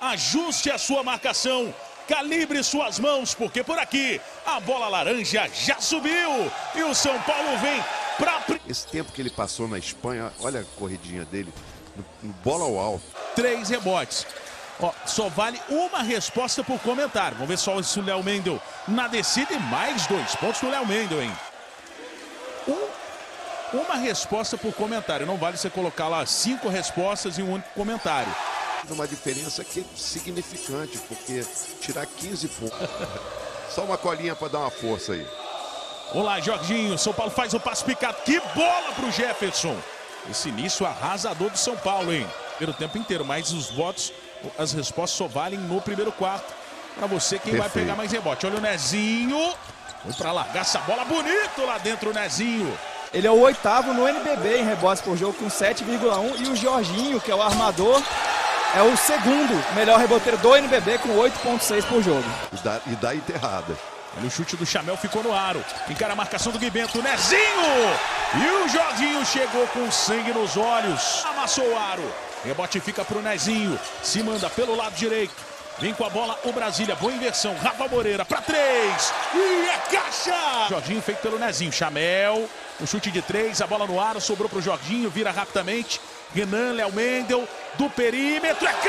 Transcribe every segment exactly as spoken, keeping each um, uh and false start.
ajuste a sua marcação, calibre suas mãos, porque por aqui a bola laranja já subiu e o São Paulo vem para... Esse tempo que ele passou na Espanha, olha a corridinha dele, no, no bola ao alto. Três rebotes. Ó, só vale uma resposta por comentário. Vamos ver só se o Léo Mendel na descida e mais dois pontos do Léo Mendel, hein? Um, uma resposta por comentário. Não vale você colocar lá cinco respostas em um único comentário. Uma diferença que é significante, porque tirar quinze pontos. Só uma colinha para dar uma força aí. Olá, Jorginho. São Paulo faz o passe picado. Que bola pro Jefferson. Esse início arrasador do São Paulo, hein? Pelo tempo inteiro, mas os votos, as respostas só valem no primeiro quarto. Para você, quem Perfeito. vai pegar mais rebote. Olha o Nezinho. Vamos para largar essa bola bonito lá dentro, o Nezinho. Ele é o oitavo no N B B em rebotes por jogo com sete vírgula um. E o Jorginho, que é o armador, é o segundo melhor reboteiro do N B B com oito vírgula seis por jogo. E dá, e dá enterrada. Olha o chute do Chamel, ficou no aro. Encara a marcação do Guibento, Nezinho! E o Jorginho chegou com sangue nos olhos. Amassou o aro. Rebote fica pro Nezinho. Se manda pelo lado direito. Vem com a bola o Brasília. Boa inversão. Rafa Moreira para três. E é caixa! Jorginho feito pelo Nezinho. Chamel. O chute de três. A bola no aro. Sobrou pro Jorginho. Vira rapidamente. Renan, Léo Mendel. Do perímetro. É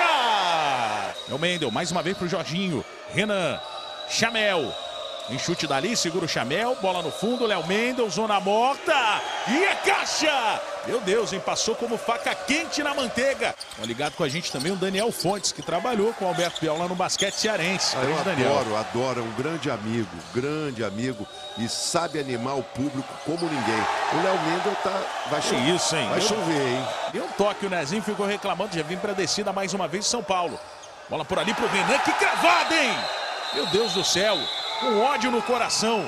caixa! Léo Mendel. Mais uma vez pro Jorginho. Renan. Chamel. Em chute dali, segura o Chamel, bola no fundo, Léo Mendel, zona morta, e é caixa! Meu Deus, hein? Passou como faca quente na manteiga. Tá ligado com a gente também o Daniel Fontes, que trabalhou com o Alberto Biel lá no basquete cearense. Ah, eu Daniel. adoro, adoro, é um grande amigo, grande amigo, e sabe animar o público como ninguém. O Léo Mendel tá, vai Que chover, isso, hein? vai Deu- chover, hein? Deu um toque, o Nezinho ficou reclamando, já vim pra descida mais uma vez São Paulo. Bola por ali pro Renan, que cravada, hein? Meu Deus do céu, com ódio no coração.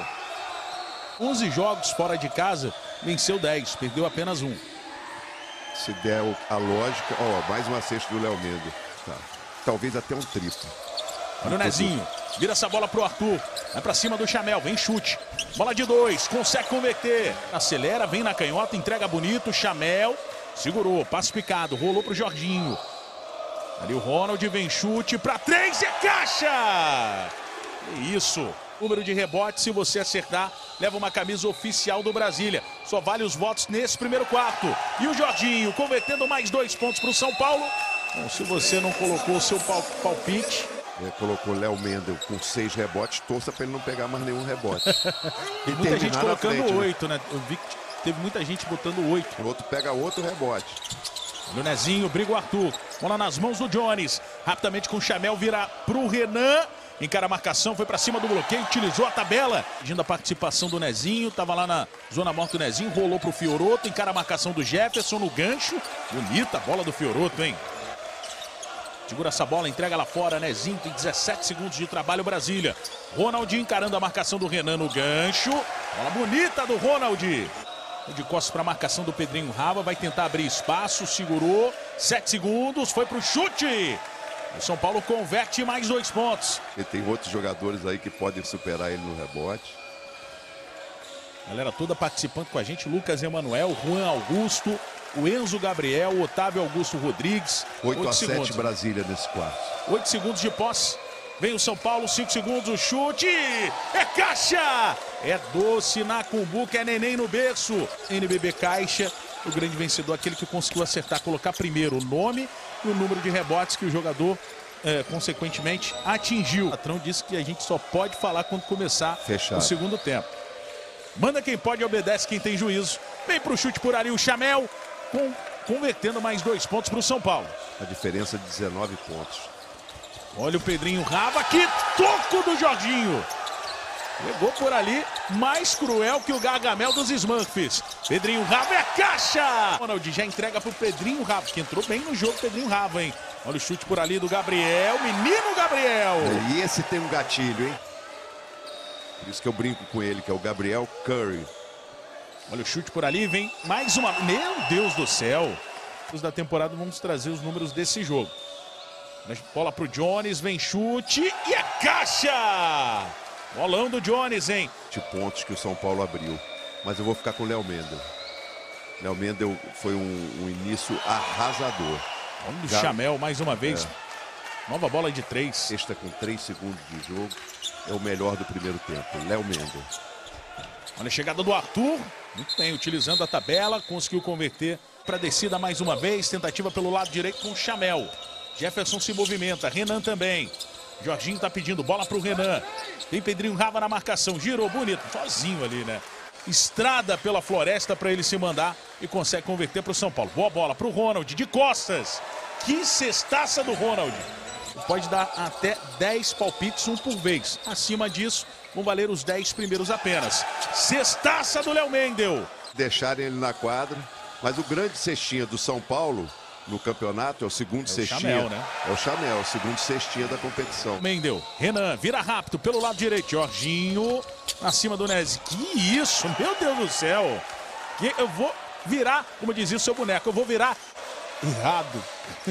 onze jogos fora de casa, venceu dez, perdeu apenas um. Se der o- a lógica, ó, mais uma cesta do Léo Mendel. Tá. Talvez até um triplo. Olha o Nezinho, vira essa bola pro Arthur, vai pra cima do Chamel, vem chute. Bola de dois, consegue converter. Acelera, vem na canhota, entrega bonito, Chamel, segurou, passe picado, rolou pro Jorginho. Ali o Ronald, vem chute pra três, é caixa! Que isso, número de rebotes, se você acertar, leva uma camisa oficial do Brasília. Só vale os votos nesse primeiro quarto. E o Jorginho convertendo mais dois pontos pro São Paulo. Bom, se você não colocou o seu pal- palpite... É, colocou o Léo Mendel com seis rebotes, torça para ele não pegar mais nenhum rebote. Tem E muita gente terminar na colocando frente, né? oito, né? Eu vi que teve muita gente botando oito. O outro pega outro rebote. O Nezinho, briga o Arthur. Bola nas mãos do Jones. Rapidamente com o Chamel, vira pro Renan. Encara a marcação, foi pra cima do bloqueio, utilizou a tabela. Pedindo a participação do Nezinho, tava lá na zona morta do Nezinho, rolou pro Fioroto. Encara a marcação do Jefferson no gancho. Bonita a bola do Fioroto, hein? Segura essa bola, entrega lá fora, Nezinho, tem dezessete segundos de trabalho, Brasília. Ronaldinho encarando a marcação do Renan no gancho. Bola bonita do Ronald. De costas para a marcação do Pedrinho Rava, vai tentar abrir espaço, segurou, sete segundos, foi pro chute. O São Paulo converte mais dois pontos. E tem outros jogadores aí que podem superar ele no rebote. Galera toda participando com a gente, Lucas Emanuel, Juan Augusto, o Enzo Gabriel, o Otávio Augusto Rodrigues. oito a segundos. sete Brasília nesse quarto. oito segundos de posse. Vem o São Paulo, cinco segundos, o chute. É caixa! É doce na cumbuca, é neném no berço. N B B Caixa, o grande vencedor, aquele que conseguiu acertar, colocar primeiro o nome e o número de rebotes que o jogador, é, consequentemente, atingiu. O patrão disse que a gente só pode falar quando começar Fechado. o segundo tempo. Manda quem pode e obedece quem tem juízo. Vem pro chute por ali o Chamel, com, convertendo mais dois pontos pro São Paulo. A diferença de dezenove pontos. Olha o Pedrinho Rava, que toco do Jorginho. Pegou por ali, mais cruel que o Gargamel dos Smurfs. Pedrinho Rava é caixa! Ronald já entrega pro Pedrinho Rava, que entrou bem no jogo, Pedrinho Rava, hein? Olha o chute por ali do Gabriel, menino Gabriel. E esse tem um gatilho, hein? Por isso que eu brinco com ele, que é o Gabriel Curry. Olha o chute por ali, vem mais uma... Meu Deus do céu! Da temporada vamos trazer os números desse jogo. Bola pro Jones, vem chute e é caixa! Bolão do Jones, hein? De pontos que o São Paulo abriu. Mas eu vou ficar com o Léo Mendel. Léo Mendel foi um, um início arrasador. Olha o Já- Chamel mais uma vez. É. Nova bola de três. Esta com três segundos de jogo. É o melhor do primeiro tempo. Léo Mendel. Olha a chegada do Arthur. Muito bem, utilizando a tabela. Conseguiu converter para a descida mais uma vez. Tentativa pelo lado direito com o Chamel. Jefferson se movimenta. Renan também. Jorginho tá pedindo bola para o Renan. Tem Pedrinho Rava na marcação. Girou bonito. Sozinho ali, né? Estrada pela floresta para ele se mandar. E consegue converter para o São Paulo. Boa bola para o Ronald. De costas. Que cestaça do Ronald. Pode dar até dez palpites, um por vez. Acima disso, vão valer os dez primeiros apenas. Cestaça do Léo Mendel. Deixarem ele na quadra. Mas o grande cestinha do São Paulo no campeonato é o segundo é o cestinha. Chamel, né? É o Chamel, o segundo cestinha da competição. Mendel, Renan, vira rápido pelo lado direito. Jorginho, acima do Nese. Que isso, meu Deus do céu. Eu vou virar, como dizia o seu boneco, eu vou virar errado.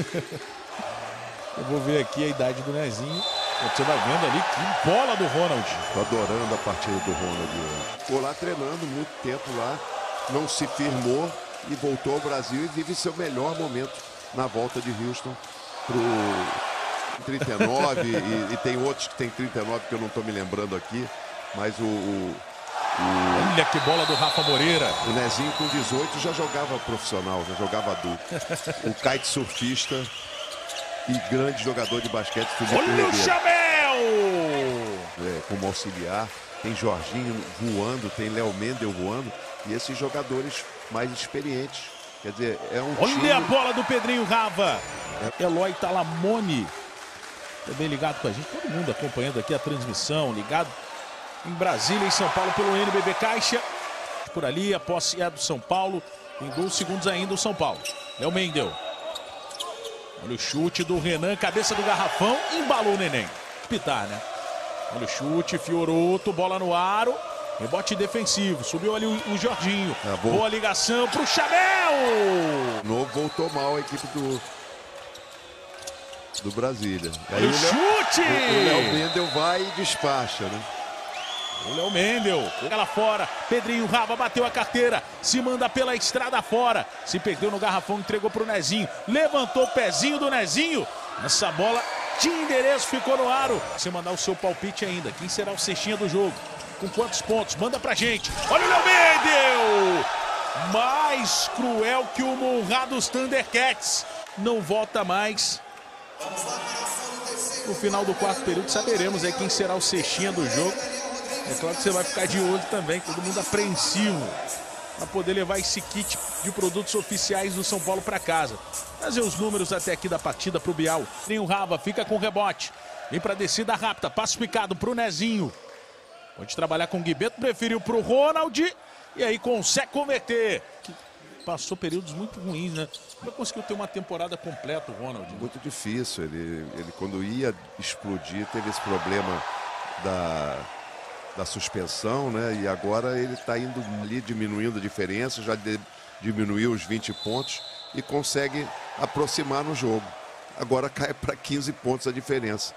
Eu vou ver aqui a idade do Nezinho. Você vai vendo ali que bola do Ronald. Tô adorando a partida do Ronald hoje. Ficou lá treinando muito tempo lá, não se firmou e voltou ao Brasil e vive seu melhor momento na volta de Houston pro trinta e nove e, e tem outros que tem trinta e nove que eu não tô me lembrando aqui, mas o, o, o olha que bola do Rafa Moreira. O Nezinho com dezoito já jogava profissional, já jogava adulto. O kitesurfista e grande jogador de basquete. Olha o Chamel! É, como auxiliar, tem Jorginho voando, tem Léo Mendel voando e esses jogadores mais experientes. Quer dizer, é um olha time... a bola do Pedrinho Rava. É. Eloy Talamone também ligado com a gente. Todo mundo acompanhando aqui a transmissão, ligado em Brasília e São Paulo pelo N B B Caixa. Por ali, a posse é do São Paulo. Em dois segundos ainda o São Paulo. Léo Mendel. Olha o chute do Renan, cabeça do garrafão, embalou o neném. Pitar, né? Olha o chute, Fioroto, bola no aro. Rebote defensivo, subiu ali o, o Jorginho. É, bom. Boa ligação pro Chamel! Novo voltou mal a equipe do, do Brasília. Olha o, o chute! O Léo Mendel vai e despacha, né? O Léo Mendel, ela fora, Pedrinho Rava bateu a carteira, se manda pela estrada fora, se perdeu no garrafão, entregou pro Nezinho, levantou o pezinho do Nezinho, essa bola tinha endereço, ficou no aro. Você mandar o seu palpite ainda, quem será o cestinha do jogo? Com quantos pontos? Manda pra gente. Olha o Léo Mendel! Mais cruel que o Monrados Thundercats, não volta mais. No final do quarto período saberemos aí quem será o cestinha do jogo. É claro que você vai ficar de olho também, todo mundo apreensivo para poder levar esse kit de produtos oficiais do São Paulo para casa. Trazer os números até aqui da partida para o Bial. Tem o Rava, fica com o rebote. Vem para descida rápida, passo picado para o Nezinho. Pode trabalhar com o Guibeto, preferiu para o Ronald. E aí consegue converter. Passou períodos muito ruins, né? Não conseguiu ter uma temporada completa o Ronald. Né? Muito difícil, ele, ele quando ia explodir teve esse problema da... da suspensão, né? E agora ele está indo ali diminuindo a diferença, já de, diminuiu os vinte pontos e consegue aproximar no jogo. Agora cai para quinze pontos a diferença.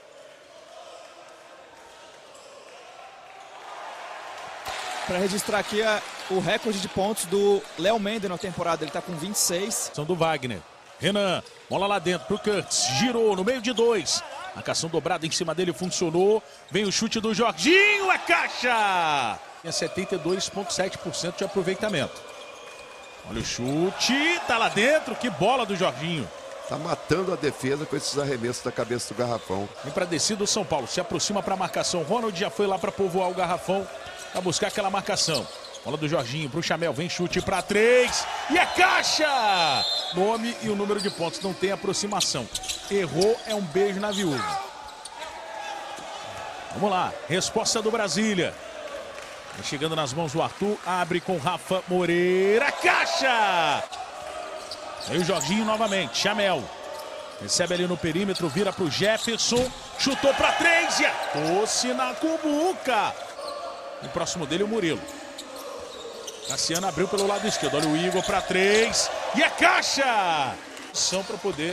Para registrar aqui a, o recorde de pontos do Léo Mendel na temporada, ele está com vinte e seis. São do Wagner. Renan, bola lá dentro pro Curtis, girou no meio de dois. Marcação dobrada em cima dele, funcionou. Vem o chute do Jorginho, a caixa! Tinha setenta e dois vírgula sete por cento de aproveitamento. Olha o chute, tá lá dentro, que bola do Jorginho. Tá matando a defesa com esses arremessos da cabeça do garrafão. Vem pra descida o São Paulo, se aproxima pra marcação. Ronald já foi lá pra povoar o garrafão, pra buscar aquela marcação. Bola do Jorginho pro Chamel, vem chute pra três. E a caixa! Nome e o número de pontos, não tem aproximação. Errou, é um beijo na viúva. Vamos lá, resposta do Brasília. Chegando nas mãos do Arthur, abre com Rafa Moreira, caixa! Aí o Jorginho novamente, Chamel. Recebe ali no perímetro, vira pro Jefferson, chutou pra três e a tosse na cumbuca. E próximo dele o Murilo. Cassiano abriu pelo lado esquerdo, olha o Igor para três. E a caixa! São para poder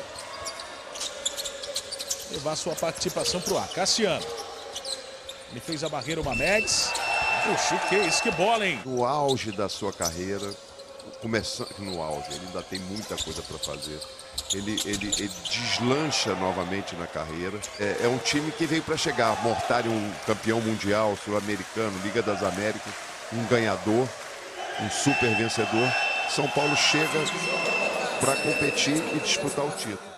levar sua participação para o ar. Cassiano. Ele fez a barreira, uma Mads. Puxa, que isso, que bola, hein? No auge da sua carreira, começando no auge, ele ainda tem muita coisa para fazer. Ele, ele, ele deslancha novamente na carreira. É, é um time que veio para chegar. Mortari, um campeão mundial, sul-americano, Liga das Américas, um ganhador, um super vencedor. São Paulo chega para competir e disputar o título.